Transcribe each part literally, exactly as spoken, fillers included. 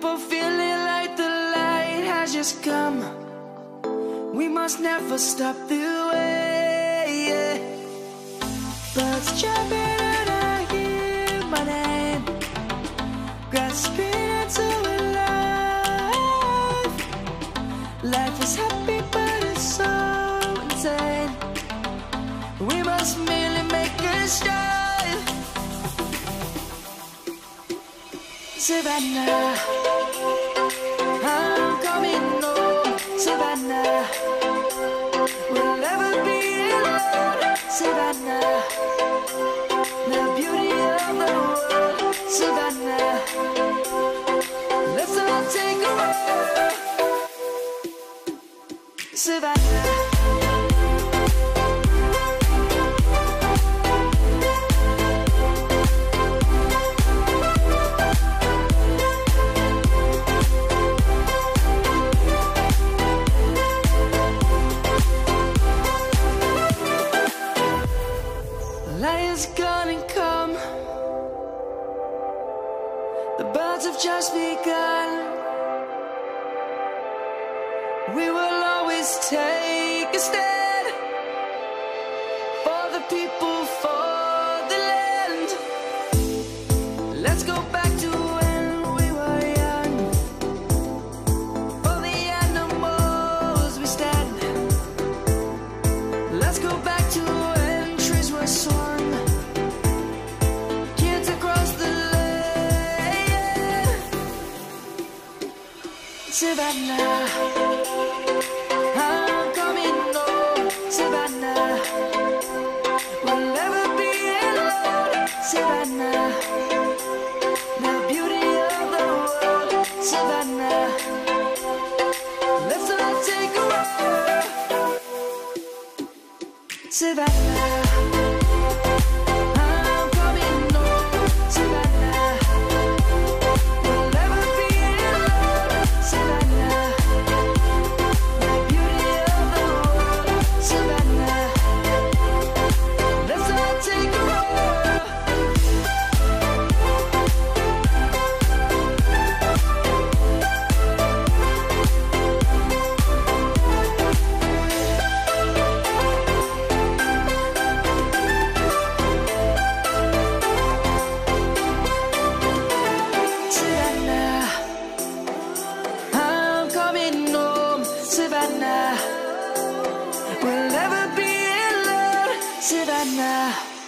people feeling like the light has just come. We must never stop the way, yeah. Birds jumping and I hear my name, grasping into life. Life is happy but it's so insane. We must merely make a start. Savannah, I'm coming home. Savannah, we'll never be alone. Savannah, the beauty of the world. Savannah, let's all take a walk. Savannah. Lion's gonna come. The birds have just begun. We will always take a stand for the people, for the land. Let's go back to when we were young. For the animals we stand. Let's go back to when trees were swung. Savannah, I'm coming home. Savannah, we'll never be alone. Savannah, the beauty of the world. Savannah, let's all take a walk. Savannah. Savannah, we'll never be alone. Savannah.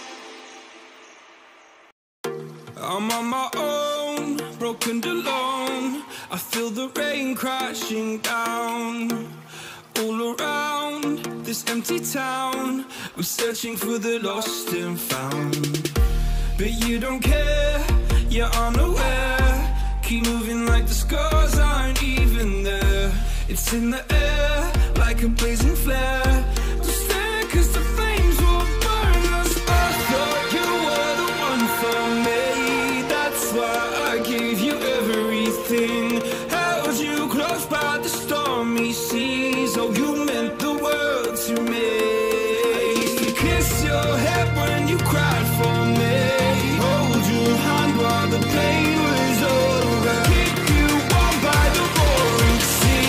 I'm on my own, broken and alone. I feel the rain crashing down all around this empty town. I'm searching for the lost and found, but you don't care, you're unaware. Keep moving like the scars aren't even there. It's in the air, like a blazing flare. Don't stare, cause the flames will burn us. I thought you were the one for me. That's why I gave you everything. Held you close by the stormy seas. Oh, you meant the world to me. I used to kiss your head when you cried for me. Hold your hand while the pain was over. Keep you warm by the roaring sea.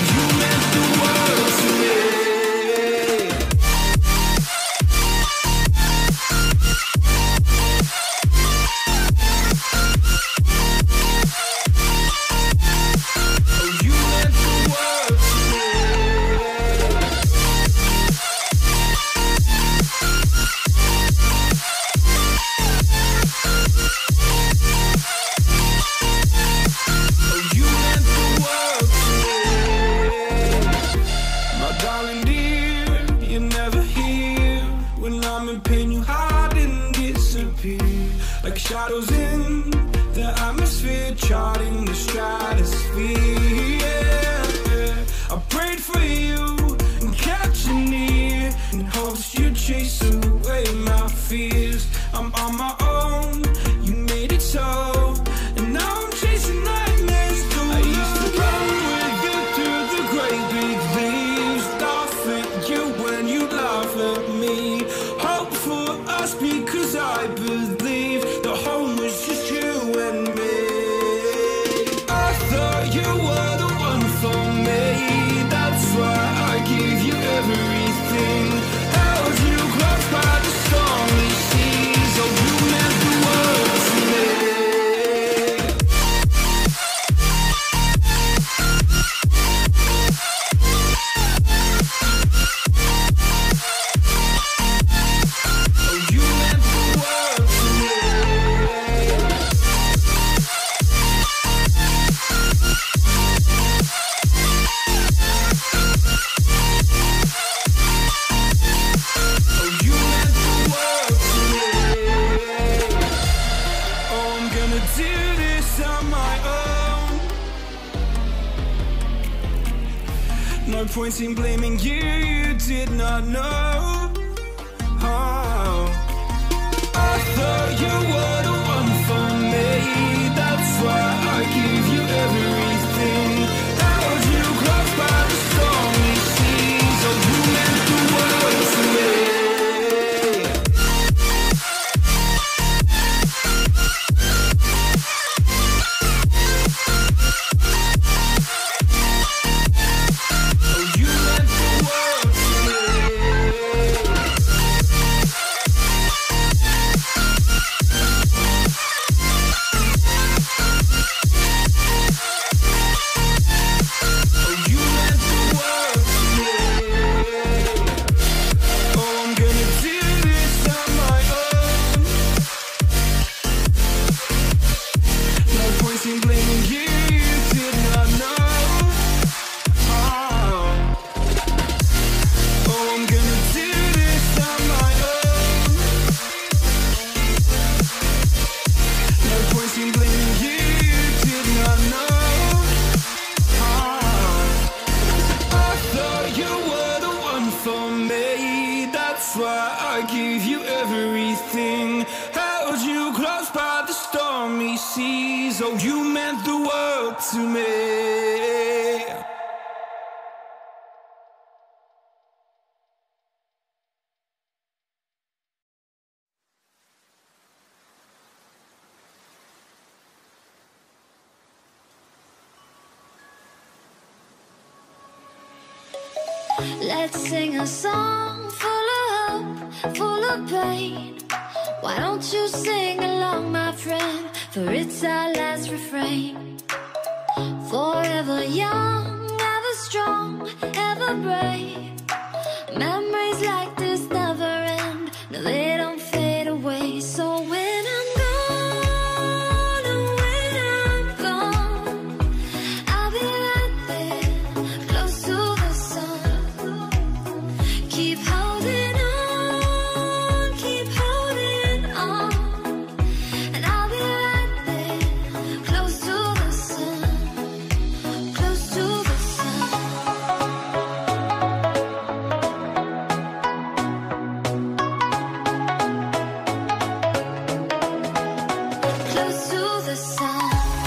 Like shadows in the atmosphere, charting the stratosphere. Yeah, yeah. I prayed for you and kept you near, in hopes you'd chase away my fears. I'm on my own, you made it so, and now I'm chasing nightmares through. I used to run with you through the great big leaves, laugh at you when you laugh at me. Hope for us because I believe the home was just you and me. I No point in blaming you, you did not know. Oh, I thought you were the one for me. That's why I give you everything. Held you close by the stormy seas. Oh, you meant the world to me. Let's sing a song full of hope, full of pain. Why don't you sing along, my friend? For it's our last refrain. Forever young, ever strong, ever brave. Memories like this never end. No, they don't fade away. So when I'm gone, oh, when I'm gone, I'll be right there, close to the sun. Keep holding on, keep holding on, and I'll be right there, close to the sun, close to the sun. Close to the sun.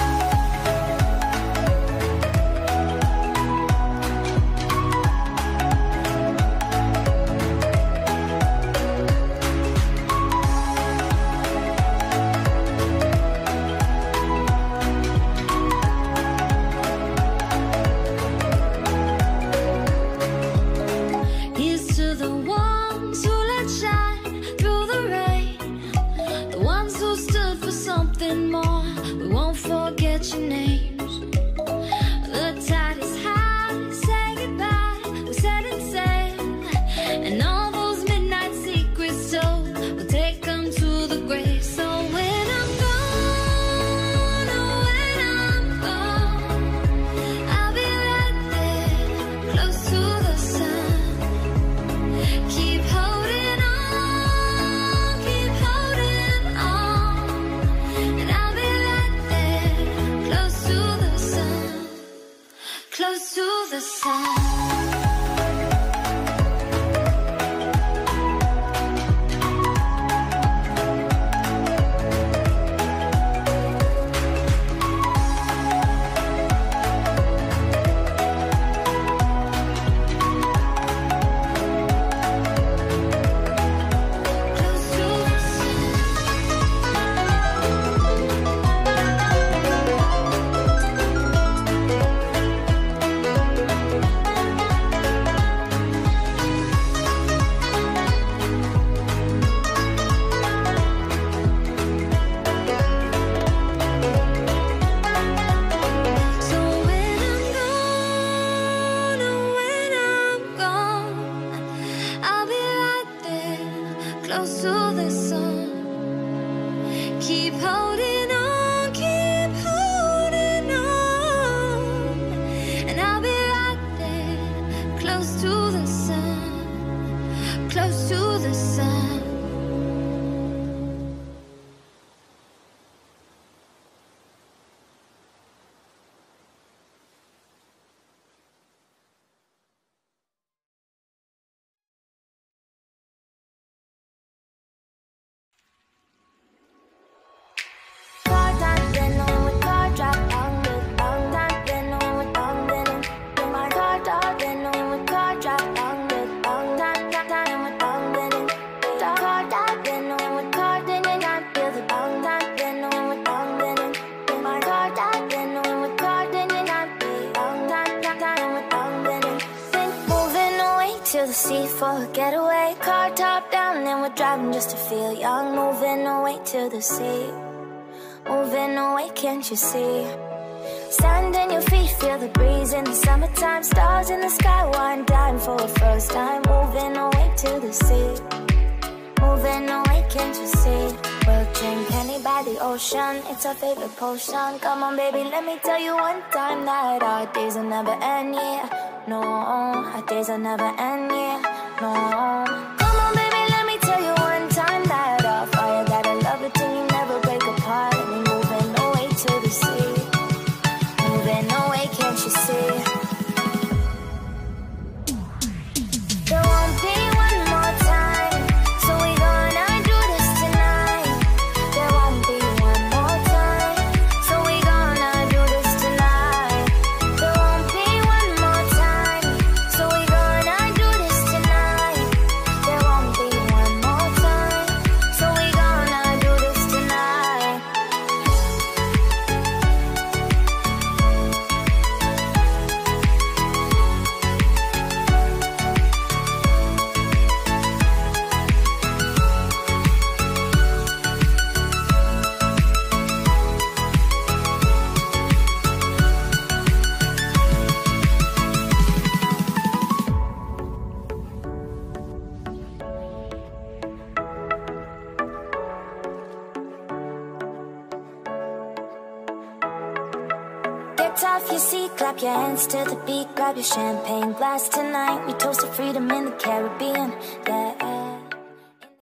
Here's to the ones who let shine through the rain, the ones who stood for something more. We won't forget your names. The tide is high, say goodbye, we're setting sail, and all those midnight secrets told, we'll take them to the grave. So when I'm gone, oh, when I'm gone, I'll be right there, close to the sun. Keep holding on, keep holding on, and I'll be right there, close to the sun. the sea for a getaway. Car top down and we're driving just to feel young. Moving away to the sea, moving away, can't you see? Sand in your feet, feel the breeze in the summertime. Stars in the sky, one dime for a first time. Moving away to the sea, moving away, can't you see? We'll drink honey by the ocean, it's our favorite potion. Come on baby, let me tell you one time that our days will never end, yeah. No, our days will never end, yeah. No. Come on baby, let me tell you one time that our fire got a love it till you never break apart. And we're moving away to the sea, moving away, can't you see? There won't be one more time, so we gonna do this tonight. There won't be one more time, so we gonna do this tonight. There won't be one more time, so we gonna do this tonight. There won't be one more time, so we gonna do this tonight. Get off your seat, clap your hands to the beat. Grab your champagne glass tonight. We toast to freedom in the Caribbean, yeah.